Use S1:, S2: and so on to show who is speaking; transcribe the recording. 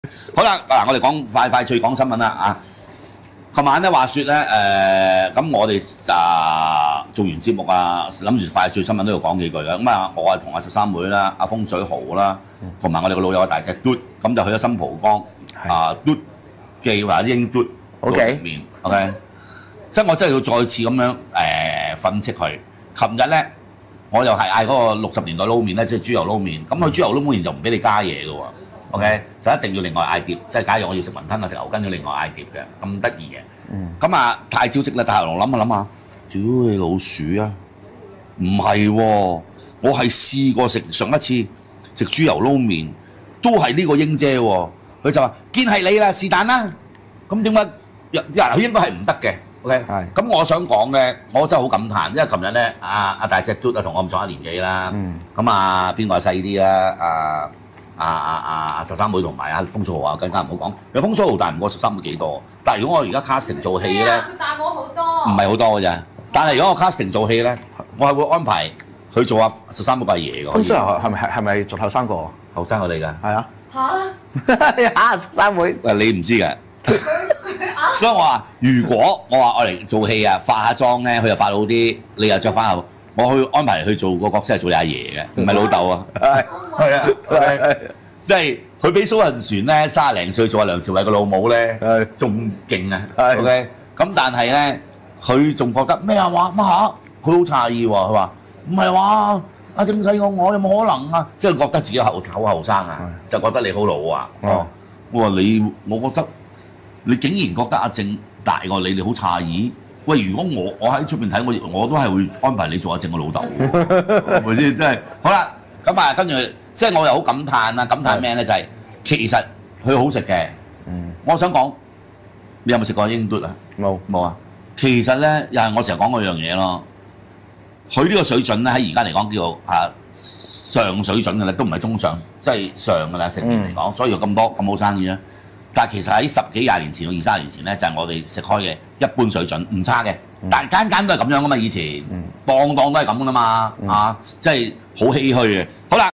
S1: 好啦，嗱，我哋快脆講新聞啦啊！琴晚咧話説咧咁我哋做完節目啊，諗住快脆新聞都要講幾句嘅。咁啊，我係同阿13妹啦、阿風水豪啦，同埋我哋個老友大隻嘟，咁就去咗新蒲崗嘟記或者英嘟度食麵 ，OK。即係我真係要再次咁樣訓斥佢。琴日咧，我又係嗌嗰個60年代撈麵咧，即係豬油撈麵。咁佢豬油撈麵就唔俾你加嘢嘅喎。OK， 就一定要另外嗌碟，即係假如我要食雲吞啊、食牛筋要另外嗌碟嘅，咁得意嘅。咁啊，太招積啦！大龍諗下諗下，屌你老鼠啊！唔係喎，我係試過食上一次食豬油撈麵，都係呢個英姐喎。佢就話見係你啦，是但啦。咁點解佢應該係唔得嘅 ？OK， 咁我想講咧，我真係好感嘆，因為琴日咧，阿大隻嘟啊同我咁上下年紀啦，咁啊邊個細啲啦？13妹同埋阿風水豪啊，更加唔好講。有風水豪大唔過13妹幾多？但係如果我而家 casting 做戲咧，
S2: 佢大我好多。
S1: 唔係好多嘅啫。但係如果我 casting 做戲咧，我係會安排佢做阿13妹個爺嘅。
S3: 風水豪係咪仲後生過？
S1: 後生我哋㗎。
S3: 係啊。
S2: 嚇
S3: 13妹。
S1: 你唔知嘅。所以我話，如果我話我嚟做戲啊，化下妝咧，佢又化到啲，你又着翻後，我去安排佢做個角色係做你阿爺嘅，唔係老豆啊。係啊，即係佢比蘇雲璇咧30零歲做阿梁朝偉個老母咧，仲勁啊。OK， 咁但係咧，佢仲覺得咩啊話乜嚇？佢好詫異喎，佢話唔係話阿正細我有冇可能啊？即係覺得自己後生啊，就覺得你好老啊。我話你，我覺得你竟然覺得阿正大過你，你好詫異。喂，如果我喺出邊睇，我都係會安排你做阿正個老豆，係咪先？真係好啦，咁啊，跟住即係我又好感嘆啦，感嘆咩咧？就係其實佢好食嘅。我想講，你有冇食過英嘟啊？冇啊。其實咧，又係我成日講嗰樣嘢咯。佢呢個水準咧，喺而家嚟講叫做上水準嘅啦，都唔係中上，即係上嘅啦，食麵嚟講，所以有咁好生意啊。但係其實喺10幾20年前到20-30年前咧，就係我哋食開嘅一般水準，唔差嘅。但係間都係咁樣噶嘛，以前檔都係咁噶嘛，即係好唏噓嘅。好啦。